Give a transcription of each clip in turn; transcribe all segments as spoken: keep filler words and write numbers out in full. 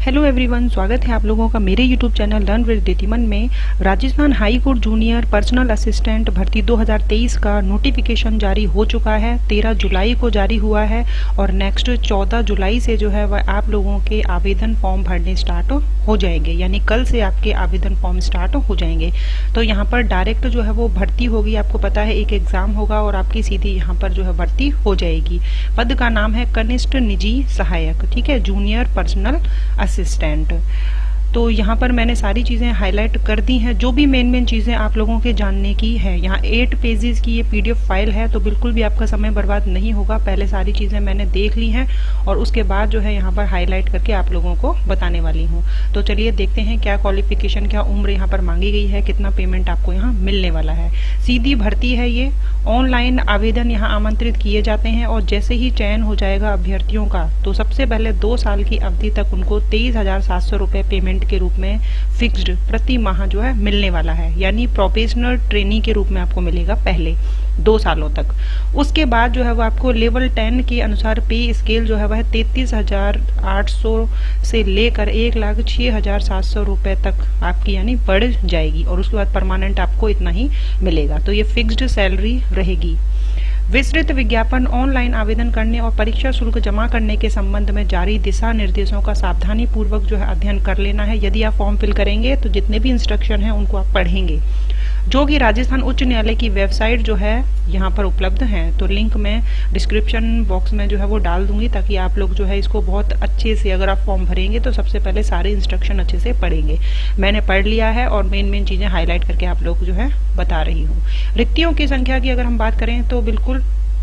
Hello everyone, स्वागत है आप लोगों का मेरे YouTube channel learn with Ditiman में। Rajasthan high court junior personal assistant भर्ती दो हज़ार तेईस का नोटिफिकेशन जारी हो चुका है। तेरह जुलाई को जारी हुआ है और नेक्स्ट चौदह जुलाई से जो है वह आप लोगों के आवेदन फॉर्म भरने स्टार्ट हो जाएंगे, यानी कल से आपके आवेदन फॉर्म स्टार्ट हो जाएंगे। तो यहाँ पर डायरेक्ट जो है वो भर्ती होगी, आपको पता है एक एग्जाम होगा और आपकी सीधी यहाँ पर जो है भर्ती हो जाएगी। पद का नाम है कनिष्ठ निजी सहायक, ठीक है, जूनियर पर्सनल असिस्टेंट। तो यहाँ पर मैंने सारी चीज़ें हाईलाइट कर दी हैं, जो भी मेन मेन चीज़ें आप लोगों के जानने की है। यहाँ एट पेजेस की ये पीडीएफ फाइल है, तो बिल्कुल भी आपका समय बर्बाद नहीं होगा। पहले सारी चीज़ें मैंने देख ली हैं और उसके बाद जो है यहाँ पर हाईलाइट करके आप लोगों को बताने वाली हूँ। तो चलिए देखते हैं क्या क्वालिफिकेशन, क्या उम्र यहाँ पर मांगी गई है, कितना पेमेंट आपको यहाँ मिलने वाला है। सीधी भर्ती है ये, ऑनलाइन आवेदन यहाँ आमंत्रित किए जाते हैं और जैसे ही चयन हो जाएगा अभ्यर्थियों का, तो सबसे पहले दो साल की अवधि तक उनको तेईस हजार सात सौ रुपये पेमेंट के रूप में फिक्स्ड प्रति माह जो है मिलने वाला है, यानी प्रोफेशनल ट्रेनी के रूप में आपको मिलेगा पहले दो सालों तक। उसके बाद जो है वो आपको लेवल टेन के अनुसार पे स्केल जो है वह तैतीस हजार आठ सौ से लेकर एक लाख छह हजार सात सौ रुपये तक आपकी यानी बढ़ जाएगी और उसके बाद परमानेंट आपको इतना ही मिलेगा। तो ये फिक्स्ड सैलरी रहेगी। विस्तृत विज्ञापन ऑनलाइन आवेदन करने और परीक्षा शुल्क जमा करने के संबंध में जारी दिशा निर्देशों का सावधानी पूर्वक जो है अध्ययन कर लेना है। यदि आप फॉर्म फिल करेंगे तो जितने भी इंस्ट्रक्शन हैं उनको आप पढ़ेंगे, जो कि राजस्थान उच्च न्यायालय की वेबसाइट जो है यहाँ पर उपलब्ध हैं। तो लिंक मैं डिस्क्रिप्शन बॉक्स में जो है वो डाल दूंगी, ताकि आप लोग जो है इसको बहुत अच्छे से, अगर आप फॉर्म भरेंगे तो सबसे पहले सारे इंस्ट्रक्शन अच्छे से पढ़ेंगे। मैंने पढ़ लिया है और मेन मेन चीज़ें हाईलाइट करके आप लोग जो है बता रही हूँ। रिक्तियों की संख्या की अगर हम बात करें तो बिल्कुल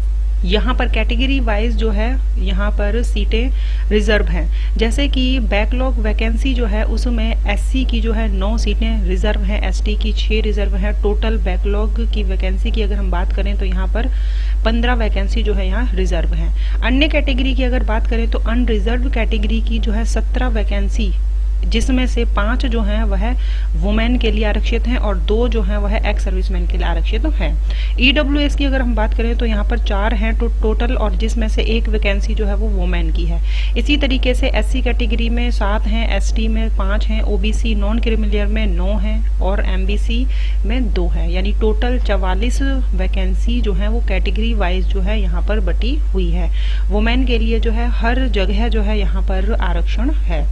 यहाँ पर कैटेगरी वाइज जो है यहाँ पर सीटें रिजर्व हैं। जैसे कि बैकलॉग वैकेंसी जो है उसमें एससी की जो है नौ सीटें रिजर्व हैं, एसटी की छः रिजर्व हैं। टोटल बैकलॉग की वैकेंसी की अगर हम बात करें तो यहाँ पर पंद्रह वैकेंसी जो है यहाँ रिजर्व हैं। अन्य कैटेगरी की अगर बात करें तो अनरिजर्व कैटेगरी की जो है सत्रह वैकेंसी, जिसमें से पांच जो हैं वह वुमेन के लिए आरक्षित हैं और दो जो हैं वह एक्स सर्विसमैन के लिए आरक्षित हैं। ईडब्ल्यूएस की अगर हम बात करें तो यहाँ पर चार हैं तो टोटल, और जिसमें से एक वैकेंसी जो है वो वुमेन की है। इसी तरीके से एससी कैटेगरी में सात हैं, एसटी में पाँच हैं, ओबीसी नॉन क्रिमिलियर में नौ हैं और एमबीसी में दो हैं, यानी टोटल चवालीस वैकेंसी जो है वो कैटेगरी वाइज जो है यहाँ पर बटी हुई है। वुमेन के लिए जो है हर जगह जो है यहाँ पर आरक्षण है।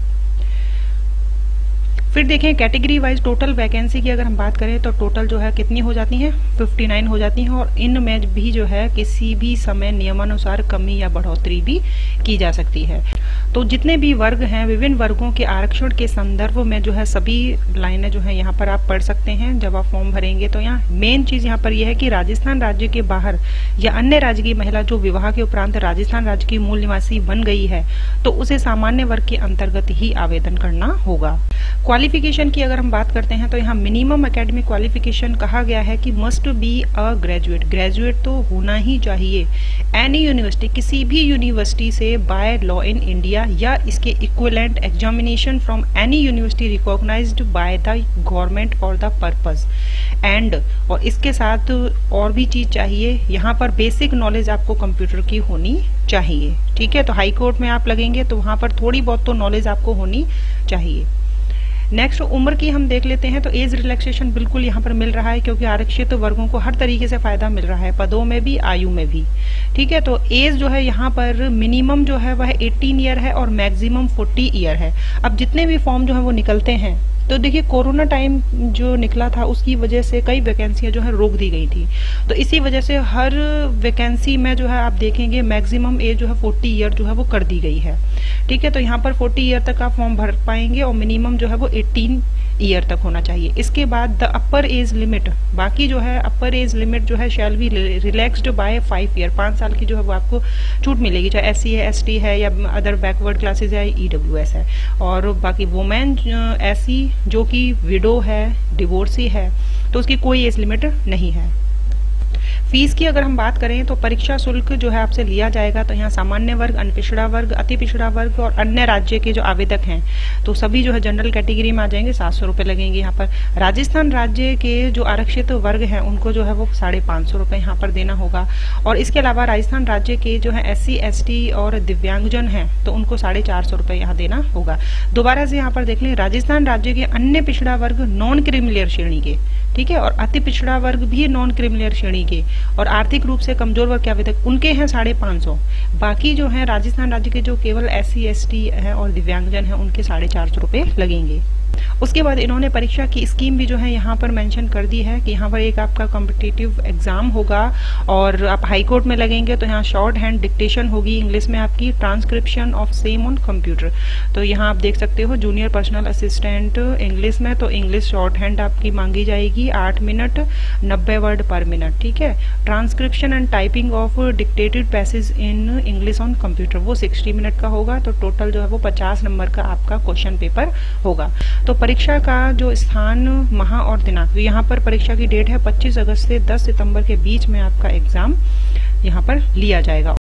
फिर देखें कैटेगरी वाइज टोटल वैकेंसी की अगर हम बात करें तो टोटल जो है कितनी हो जाती हैं, उनसठ हो जाती हैं और इनमें भी जो है किसी भी समय नियमानुसार कमी या बढ़ोतरी भी की जा सकती है। तो जितने भी वर्ग हैं, विभिन्न वर्गों के आरक्षण के संदर्भ में जो है सभी लाइनें जो है यहाँ पर आप पढ़ सकते हैं जब आप फॉर्म भरेंगे। तो यहाँ मेन चीज यहाँ पर यह है कि राजस्थान राज्य के बाहर या अन्य राज्य की महिला जो विवाह के उपरांत राजस्थान राज्य की मूल निवासी बन गई है तो उसे सामान्य वर्ग के अंतर्गत ही आवेदन करना होगा। क्वालिफिकेशन की अगर हम बात करते हैं तो यहाँ मिनिमम एकेडमिक क्वालिफिकेशन कहा गया है कि must be a graduate, graduate तो होना ही चाहिए एनी यूनिवर्सिटी, किसी भी यूनिवर्सिटी से बाय लॉ इन इंडिया या इसके equivalent examination from any university recognised by the government for the purpose and, और इसके साथ और भी चीज चाहिए, यहाँ पर बेसिक नॉलेज आपको कंप्यूटर की होनी चाहिए। ठीक है, तो हाई कोर्ट में आप लगेंगे तो वहां पर थोड़ी बहुत तो नॉलेज आपको होनी चाहिए। नेक्स्ट उम्र की हम देख लेते हैं तो एज रिलैक्सेशन बिल्कुल यहाँ पर मिल रहा है, क्योंकि आरक्षित वर्गों को हर तरीके से फायदा मिल रहा है, पदों में भी आयु में भी। ठीक है, तो एज जो है यहाँ पर मिनिमम जो है वह अठारह ईयर है और मैक्सिमम चालीस ईयर है। अब जितने भी फॉर्म जो है वो निकलते हैं तो देखिए कोरोना टाइम जो निकला था उसकी वजह से कई वैकेंसियां जो है रोक दी गई थी, तो इसी वजह से हर वैकेंसी में जो है आप देखेंगे मैक्सिमम एज जो है चालीस ईयर जो है वो कर दी गई है। ठीक है, तो यहाँ पर चालीस ईयर तक आप फॉर्म भर पाएंगे और मिनिमम जो है वो अठारह ईयर तक होना चाहिए। इसके बाद द अपर एज लिमिट, बाकी जो है अपर एज लिमिट जो है shall be relaxed by five year, पाँच साल की जो है वो आपको छूट मिलेगी, चाहे एस सी है, एस टी है या अदर बैकवर्ड क्लासेज है, ई डब्ल्यू एस है। और बाकी वुमेन ऐसी जो कि विडो है, डिवोर्सी है, तो उसकी कोई एज लिमिट नहीं है। फीस की अगर हम बात करें तो परीक्षा शुल्क जो है आपसे लिया जाएगा, तो यहाँ सामान्य वर्ग, अनपिछड़ा वर्ग, अति पिछड़ा वर्ग और अन्य राज्य के जो आवेदक हैं तो सभी जो है जनरल कैटेगरी में आ जाएंगे, सात सौ रुपये लगेंगे यहाँ पर। राजस्थान राज्य के जो आरक्षित वर्ग हैं उनको जो है वो साढ़े पाँच सौ रुपये यहाँ पर देना होगा। और इसके अलावा राजस्थान राज्य के जो है एस सी एस टी और दिव्यांगजन हैं तो उनको साढ़े चार सौ रुपये यहाँ देना होगा। दोबारा से यहाँ पर देख लें, राजस्थान राज्य के अन्य पिछड़ा वर्ग नॉन क्रीमिलियर श्रेणी के, ठीक है, और अति पिछड़ा वर्ग भी नॉन क्रीमिलियर श्रेणी के और आर्थिक रूप से कमजोर वर्ग के आवेदक उनके हैं साढ़े पाँच सौ। बाकी जो है राजस्थान राज्य के जो केवल एस सी एस टी है और दिव्यांगजन है उनके साढ़े चार सौ रुपये लगेंगे। उसके बाद इन्होंने परीक्षा की स्कीम भी जो है यहाँ पर मेंशन कर दी है कि यहाँ पर एक आपका कॉम्पिटिटिव एग्जाम होगा और आप हाई कोर्ट में लगेंगे तो यहाँ शॉर्ट हैंड डिक्टेशन होगी इंग्लिश में, आपकी transcription of same on computer. तो यहाँ आप देख सकते हो जूनियर पर्सनल असिस्टेंट इंग्लिश में, तो इंग्लिश शॉर्ट हैंड आपकी मांगी जाएगी आठ मिनट नब्बे वर्ड पर मिनट, ठीक है। Transcription and typing of dictated passage in English on computer वो साठ मिनट का होगा। तो टोटल जो है वो पचास नंबर का आपका क्वेश्चन पेपर होगा। तो परीक्षा का जो स्थान, माह और दिनांक, यहाँ पर परीक्षा की डेट है पच्चीस अगस्त से दस सितंबर के बीच में आपका एग्जाम यहाँ पर लिया जाएगा।